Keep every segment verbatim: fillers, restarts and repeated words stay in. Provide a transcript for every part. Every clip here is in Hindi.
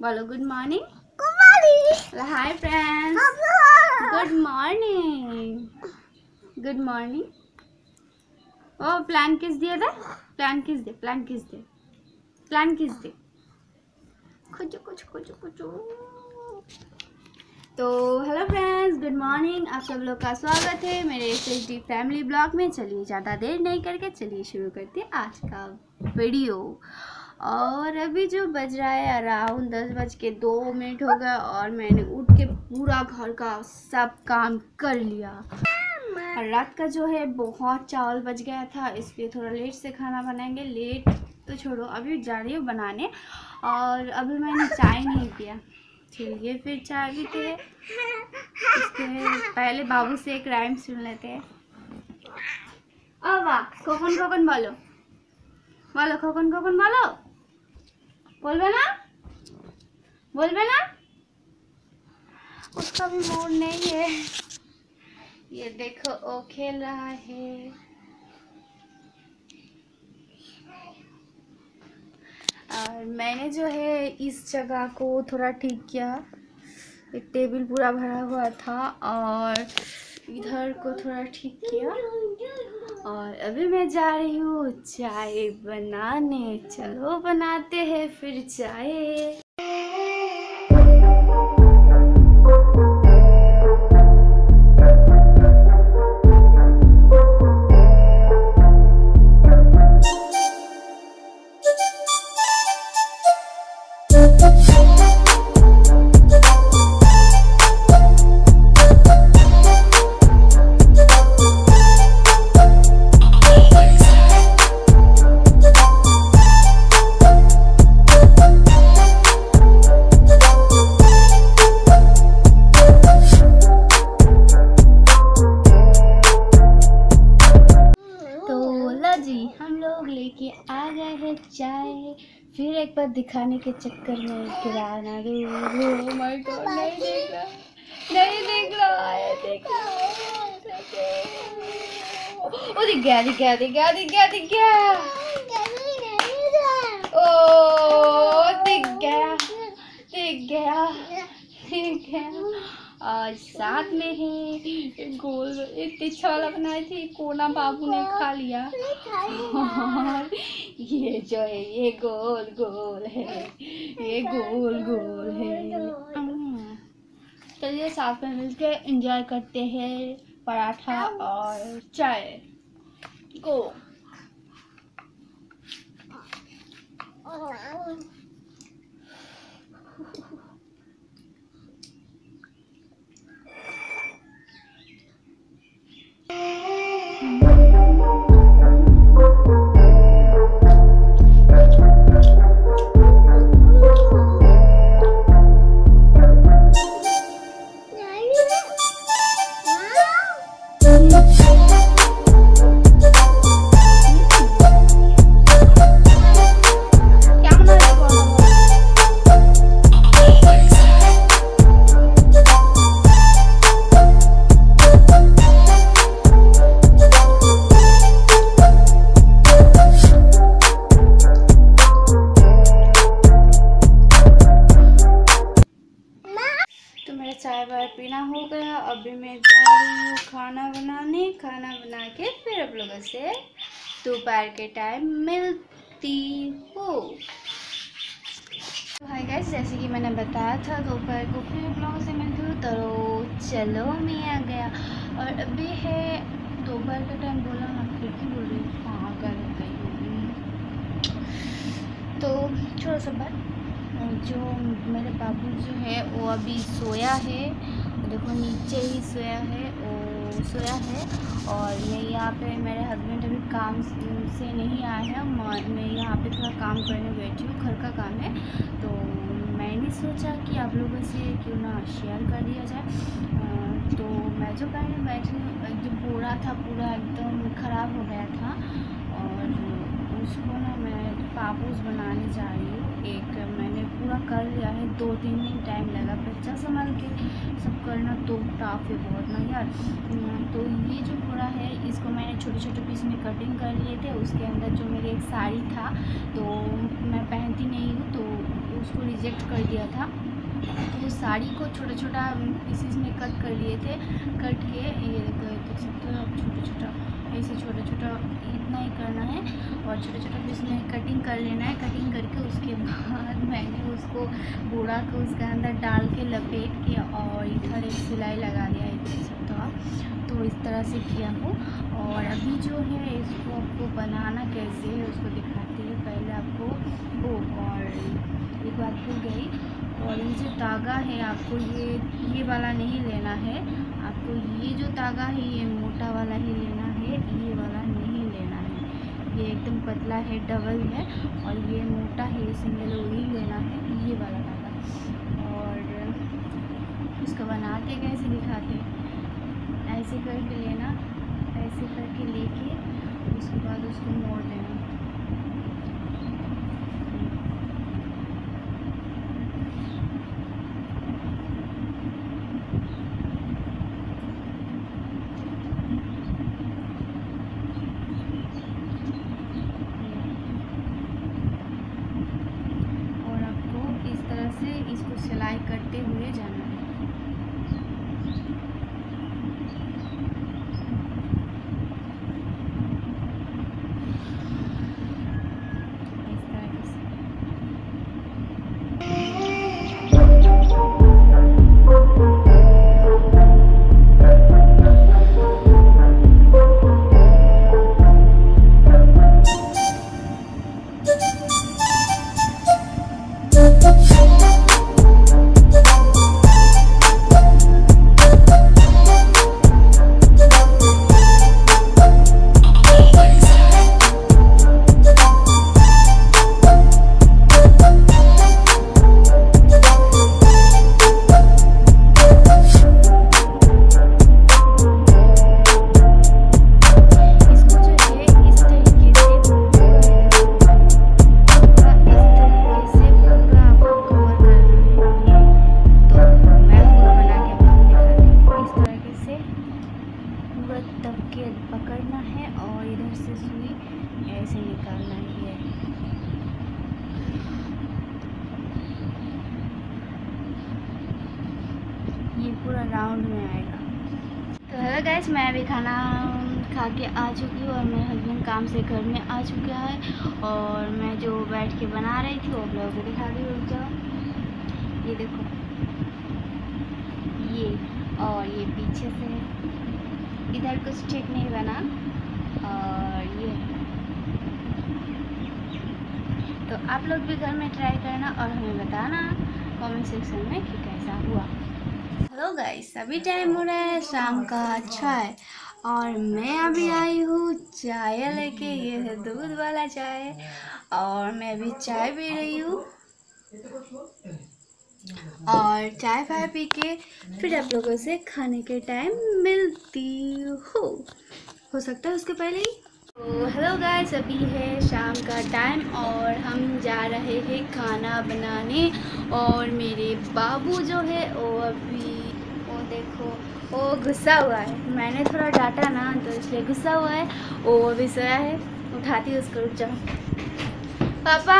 बोलो good morning. Good morning. Hi friends, good morning, good morning. ओ प्लान किस दिया था? प्लान किस दे? प्लान किस दे? प्लान किस दे? कुछ कुछ कुछ कुछ। तो हेलो फ्रेंड्स, गुड मॉर्निंग। आप सब लोग का स्वागत है मेरे S H D family blog में। चलिए ज़्यादा देर नहीं करके चलिए शुरू करते हैं आज का वीडियो। और अभी जो बज रहा है अराउंड दस बज के दो मिनट हो गया और मैंने उठ के पूरा घर का सब काम कर लिया। और रात का जो है बहुत चावल बच गया था, इसलिए थोड़ा लेट से खाना बनाएंगे। लेट तो छोड़ो, अभी जा रही हूँ बनाने। और अभी मैंने चाय नहीं पिया, चलिए फिर चाय पीते हैं। इसके पहले बाबू से एक राइम सुन लेते हैं। अब वाह, कौन कौन बोलो बोलो, कौन कौन बोलो, बोलबे ना बोलबे ना। उसका भी मूड नहीं है। ये देखो वो खेल रहा है। और मैंने जो है इस जगह को थोड़ा ठीक किया। एक टेबल पूरा भरा हुआ था और इधर को थोड़ा ठीक किया। और अभी मैं जा रही हूँ चाय बनाने। चलो बनाते हैं फिर चाय। हम लोग लेके आ गए हैं चाय। फिर एक बार दिखाने के चक्कर में गिराना दो। ओह माय गॉड, नहीं देख रहा, नहीं देख रहा है, देख रहा, ओ दिख गया, दिख गया, दिख गया, दिख गया, दिख गया। ओ दिख गया, दिख गया, दिख गया। और साथ में है गोल एक तिरछा वाला बनाई थी, कोना बाबू ने खा लिया। और ये जो है ये गोल गोल है, ये गोल गोल है। चलिए साथ में मिलके एंजॉय करते हैं पराठा और चाय को। चाय वाय पीना हो गया। अभी मैं जा रही हूँ खाना बनाने। खाना बना के फिर आप लोगों से दोपहर के टाइम मिलती हूँ। हाय गाइस, जैसे कि मैंने बताया था दोपहर को फिर आप लोगों से मिलती हूँ। तो चलो मैं आ गया और अभी है दोपहर का टाइम। बोला ना, फिर की बोल रही हूँ, हाँ कर गई। तो छोड़ो सब बात। जो मेरे बाबू जो है वो अभी सोया है, देखो नीचे ही सोया है, वो सोया है। और मैं यहाँ पे मेरे हस्बैंड अभी काम से नहीं आए हैं, मैं यहाँ पे थोड़ा काम करने बैठी हूँ, घर का काम है। तो मैंने सोचा कि आप लोगों से क्यों ना शेयर कर दिया जाए। तो मैं जो करने बैठी हूँ, जो बोरा था पूरा एकदम ख़राब हो गया था और उसको ना मैं पापूस बनाने जा रही हूँ। एक मैंने पूरा कर लिया है, दो तीन दिन टाइम लगा बच्चा संभाल के सब करना, तो टाफ है बहुत ना यार। तो ये जो पूरा है इसको मैंने छोटे छोटे पीस में कटिंग कर लिए थे। उसके अंदर जो मेरी एक साड़ी था तो मैं पहनती नहीं हूँ, तो उसको रिजेक्ट कर दिया था। तो उस साड़ी को छोटा छोटा पीसेस में कट कर लिए थे। कट के ये देख सकते हो आप, छोटा छोटा ऐसे छोटा छोटा इतना ही करना है और छोटा छोटा पीस में कटिंग कर लेना है। कटिंग करके उसके बाद मैंने उसको बोरा को उसके अंदर डाल के लपेट के और इधर एक सिलाई लगा दिया है, देख सकते हो आप। तो इस तरह से किया हूँ। और अभी जो है इसको आपको बनाना कैसे है उसको दिखाती है। पहले आपको वो और एक बात भूल गई, और ये जो तागा है आपको ये ये वाला नहीं लेना है। आपको ये जो तागा है ये मोटा वाला ही लेना है, ये वाला नहीं लेना है। ये एकदम पतला है, डबल है, और ये मोटा है, सिंगल वही लेना है, ये वाला तागा। और उसको बनाते कैसे दिखाते, ऐसे करके लेना, ऐसे करके लेके उसके बाद उसको मोड़ देना। इसको सिलाई करते हुए जाना है। इस तरह से दबके पकड़ना है और इधर से सुई ऐसे निकालना ही है। ये पूरा राउंड में आएगा। तो हेलो गाइस, मैं अभी खाना खा के आ चुकी हूँ और मेरे हस्बैंड काम से घर में आ चुका है। और मैं जो बैठ के बना रही थी वो ब्लॉग में दिखा दी। रुक जाओ, ये देखो, ये और ये पीछे से इधर कुछ ठीक नहीं बना। और ये तो आप लोग भी घर में ट्राई करना और हमें बताना कमेंट सेक्शन में कि कैसा हुआ। हेलो गाइस, अभी टाइम हो रहा है शाम का चाय और मैं अभी आई हूँ चाय लेके। ये है दूध वाला चाय और मैं अभी चाय पी रही हूँ। और चाय फाय पी के फिर आप लोगों से खाने के टाइम मिलती हूँ, हो सकता है उसके पहले ही। तो हेलो गाइस, अभी है शाम का टाइम और हम जा रहे हैं खाना बनाने। और मेरे बाबू जो है वो अभी, वो देखो, वो गुस्सा हुआ है। मैंने थोड़ा डांटा ना तो इसलिए गुस्सा हुआ है। वो अभी सोया है, उठाती उसको। रुक जाओ पापा,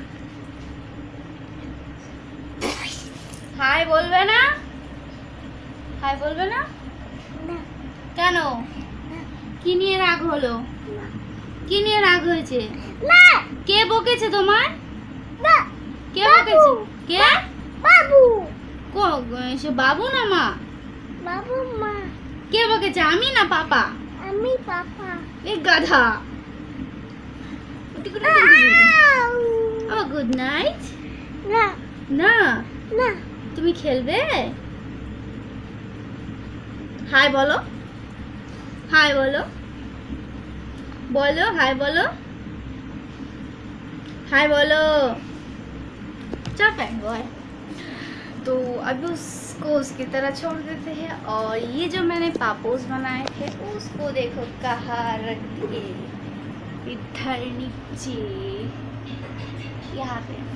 हाय बोलबे ना, हाय बोलबे ना কেন কি নিয়ে রাগ হলো, কি নিয়ে রাগ হয়েছে, কে বকেছে তোমার, কে বকেছে, কে বাবু, কো সে বাবু না মা, বাবু মা, কে বকেছে আমি না পাপা, আমি পাপা, এ গাধা। ও গুড নাইট। না না না, তুমি খেলবে। হাই বলো, হাই বলো, बोलो हाय, बोलो हाय, बोलो। चल पैंट बॉय। तो अभी उसको उसकी तरह छोड़ देते हैं। और ये जो मैंने पापोस बनाए थे उसको देखो कहाँ रख दिए, इधर नीचे, यहाँ पे।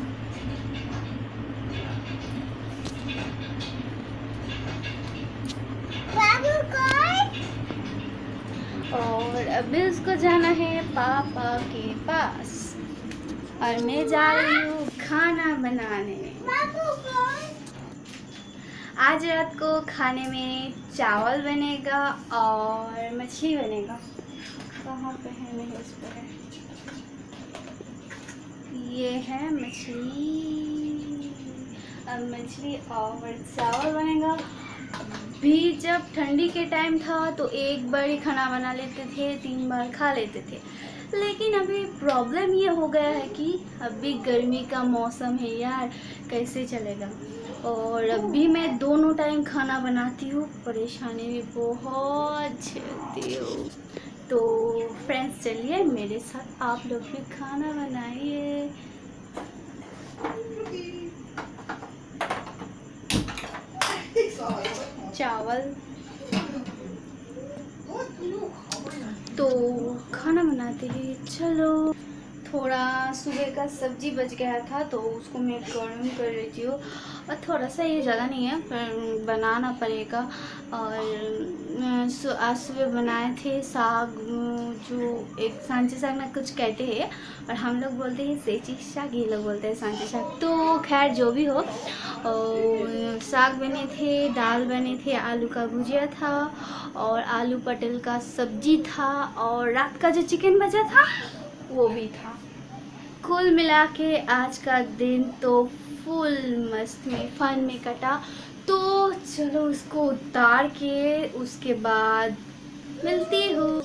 और अभी उसको जाना है पापा के पास और मैं जा रही हूँ खाना बनाने। आज रात को खाने में चावल बनेगा और मछली बनेगा। कहाँ पे है? नहीं, इस पर है। ये है मछली, अब मछली और चावल बनेगा। भी जब ठंडी के टाइम था तो एक बार ही खाना बना लेते थे, तीन बार खा लेते थे। लेकिन अभी प्रॉब्लम ये हो गया है कि अभी गर्मी का मौसम है यार, कैसे चलेगा। और अभी मैं दोनों टाइम खाना बनाती हूँ, परेशानी भी बहुत झेलती हूँ। तो फ्रेंड्स चलिए मेरे साथ आप लोग भी खाना बनाइए। चावल तो खाना बनाते हैं। चलो, थोड़ा सुबह का सब्जी बच गया था तो उसको मैं गर्म कर लेती हूँ। और थोड़ा सा, ये ज़्यादा नहीं है पर बनाना पड़ेगा। और आज सुबह बनाए थे साग, जो एक सांचे साग ना कुछ कहते हैं और हम लोग बोलते हैं सेची साग, ये लोग बोलते हैं सांचे साग। तो खैर जो भी हो, और साग बने थे, दाल बने थे, आलू का भुजिया था और आलू पटेल का सब्जी था और रात का जो चिकन बचा था वो भी था। कुल मिला के आज का दिन तो फुल मस्त में फन में कटा। तो चलो उसको उतार के उसके बाद मिलती हूँ।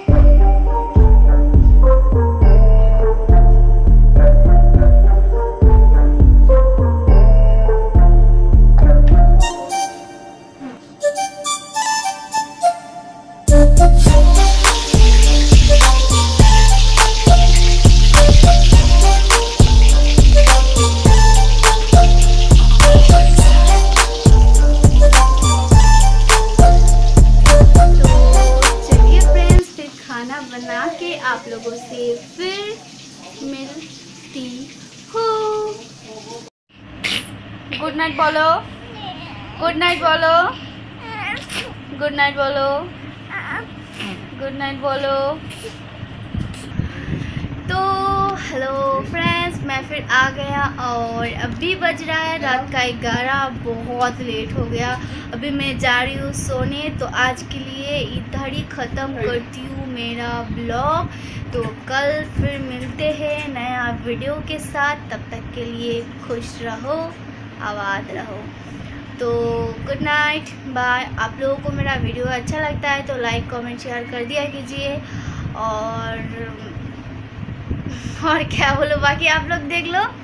बना के आप लोगों से फिर मिलती हूँ। गुड नाइट बोलो, गुड नाइट बोलो, गुड नाइट बोलो, गुड नाइट बोलो। तो हेलो फ्रेंड्स, मैं फिर आ गया और अभी बज रहा है रात का ग्यारह। बहुत लेट हो गया, अभी मैं जा रही हूँ सोने। तो आज के लिए इधर ही ख़त्म करती हूँ मेरा ब्लॉग। तो कल फिर मिलते हैं नया वीडियो के साथ। तब तक के लिए खुश रहो, आबाद रहो। तो गुड नाइट, बाय। आप लोगों को मेरा वीडियो अच्छा लगता है तो लाइक कमेंट शेयर कर दिया कीजिए। और और क्या बोलो, बाकी आप लोग देख लो।